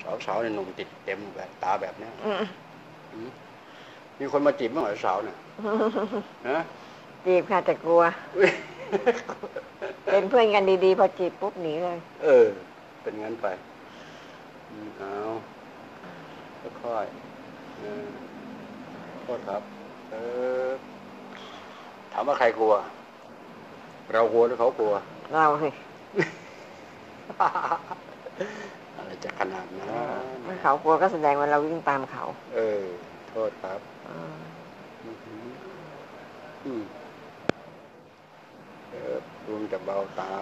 สาวๆเนี่ยหนุ่มติดเต็มแบบตาแบบนี้มีคนมาจีบบ้างเหรอสาวเนี่ยนะจีบค่ะแต่กลัว เป็นเพื่อนกันดีๆพอจีบปุ๊บหนีเลยเป็นงั้นไปเอาค่อยๆโทษครับถามว่าใครกลัวเรากลัวหรือเขากลัวเราสิอะไรจะขนาดนั้นเขากลัวก็แสดงว่าเราวิ่งตามเขาโทษครับลุงจะเบาตา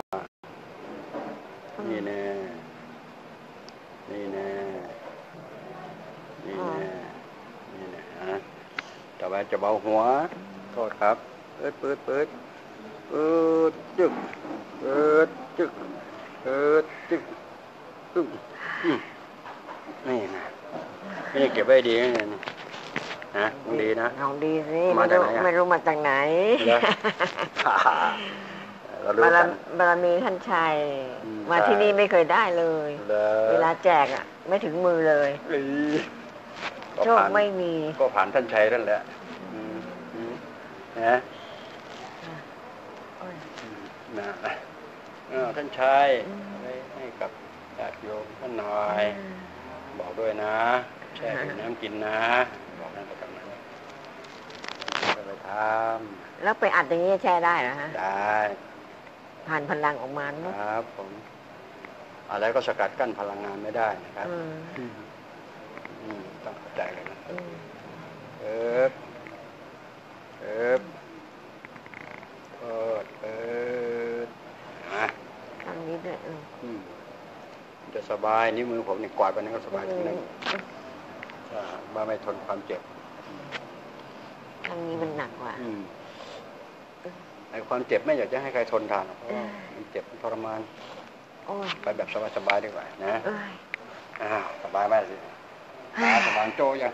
นี่แน่นี่แน่นี่แน่นี่แน่ต่อไปจะเบาหัวโทษครับปืดจึ๊กจึ๊กจึ๊กนี่นะนี่เก็บไว้ดีนะดีนะของดีสิไม่รู้มาจากไหนบารมีท่านชัยมาที่นี่ไม่เคยได้เลยเวลาแจกไม่ถึงมือเลยโชคไม่มีก็ผ่านท่านชัยนั่นแหละนะท่านชัยให้กับญาติโยมท่านหน่อยบอกด้วยนะแช่น้ำกินนะบอกนั่นก็ทำนั้นไปทำแล้วไปอัดอย่างนี้แช่ได้เหรอฮะได้ผ่านพลังออกมาครับผมอะไรก็สกัดกั้นพลังงานไม่ได้นะครับต้องเข้าใจเลยนะทำนี้ด้วยจะสบายนิ้วมือผมนี่กวาดไปนั่นก็สบายทีนึงว่าไม่ทนความเจ็บทางนี้มันหนักกว่าไอ้ความเจ็บไม่อยากจะให้ใครทนทานเพราะมันเจ็บทรมานไปแบบสบายๆดีกว่านะสบายมากสิสบายโจยัง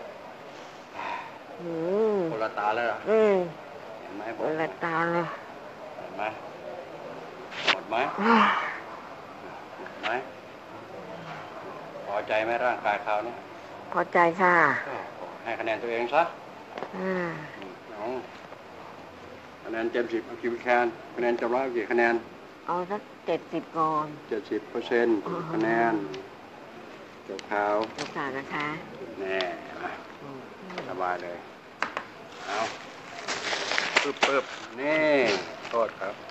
คนละตาแล้วเหรอเห็นไหมคนละตาเลยเห็นไหมหมดไหมพอใจไหมร่างกายเขาเนี่ยพอใจค่ะให้คะแนนตัวเองซะคะแนนเต็ม10เอากี่คะแนนจะร้อยกี่คะแนนเอาสัก70ก่อน 70%คะแนนจบข่าวนะคะแน่สบายเลยเอาปึ๊บนี่โทษครับ